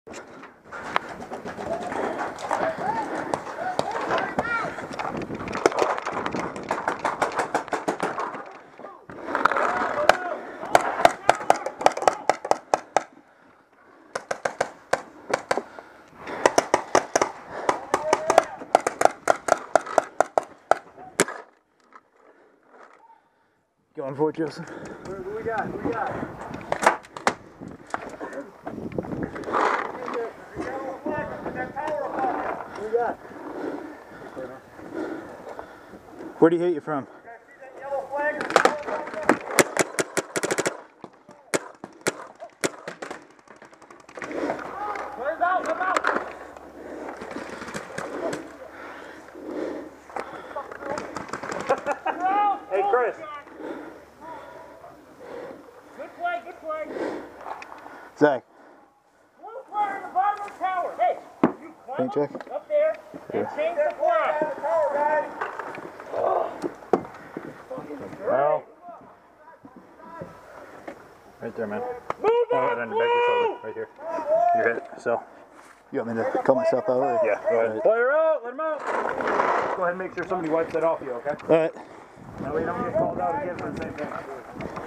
Going for it, Joseph. Who we got? Who we got? Who we got? Where do you hit you from? Yellow flag. Where's out? Come out. Hey, Chris. Good play, good play. Zach. Blue flag in the bottom of the tower. Hey, you climb up there and change the flag. Well, right there, man. Move Oh, on, right on the back of your shoulder, right here. You're hit. So, you want me to cut myself out? Or? Yeah, go ahead. Player out, let him out. Go ahead and make sure somebody wipes that off you, okay? All right. That way you don't get called out again for the same thing.